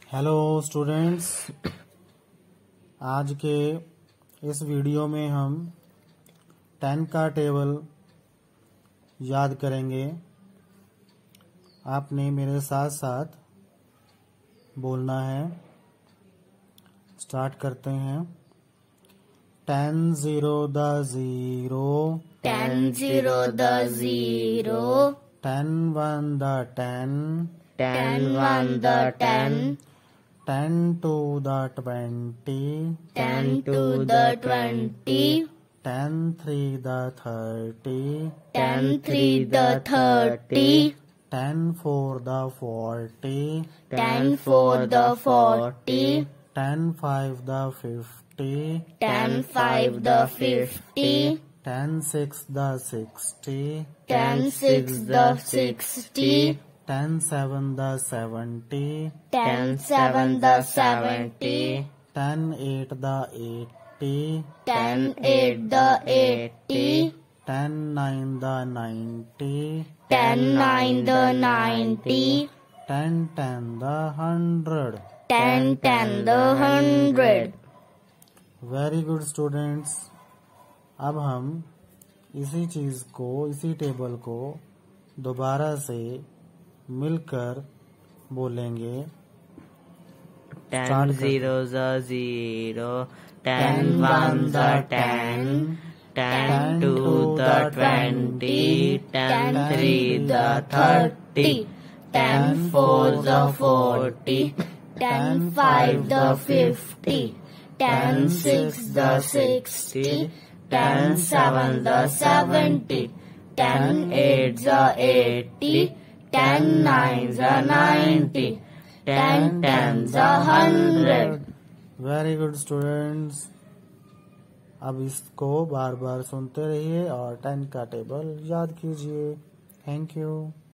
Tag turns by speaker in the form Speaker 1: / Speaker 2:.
Speaker 1: Hello students, आज के इस वीडियो में हम 10 का टेबल याद करेंगे। आपने मेरे साथ साथ बोलना है। स्टार्ट करते हैं। 10 0 the 0,
Speaker 2: 10 0 the 0,
Speaker 1: 10 1 the 10,
Speaker 2: 10 1 the 10,
Speaker 1: 10 2 the 20,
Speaker 2: 10 2 the 20,
Speaker 1: 10 3 the 30,
Speaker 2: 10 3 the 30,
Speaker 1: 10 4 the 40,
Speaker 2: 10 4 the 40,
Speaker 1: 10 5 the 50,
Speaker 2: 10 5 the 50,
Speaker 1: 10 6 the 60,
Speaker 2: 10 6 the 60,
Speaker 1: 10 7 the 70,
Speaker 2: 10 7 the 70,
Speaker 1: 10 8 the 80,
Speaker 2: 10 8 the 80,
Speaker 1: 10 9 the 90,
Speaker 2: 10 9 the 90,
Speaker 1: 10 10 the 100।
Speaker 2: 10 10 the 100।
Speaker 1: Very good students. अब हम इसी टेबल को दोबारा से मिलकर बोलेंगे।
Speaker 2: 10 0 the 0, 10 1 the 10, 10 2 the 20, 10 3 the 30, 10 4 the 40, 10 5 the 50, 10 6 the 60, 10 7 the 70, 10 8 the 80, 10 9 the 90, 10 10 the 100।
Speaker 1: Very good students. अब इसको बार बार सुनते रहिए और 10 का टेबल याद कीजिए। Thank you.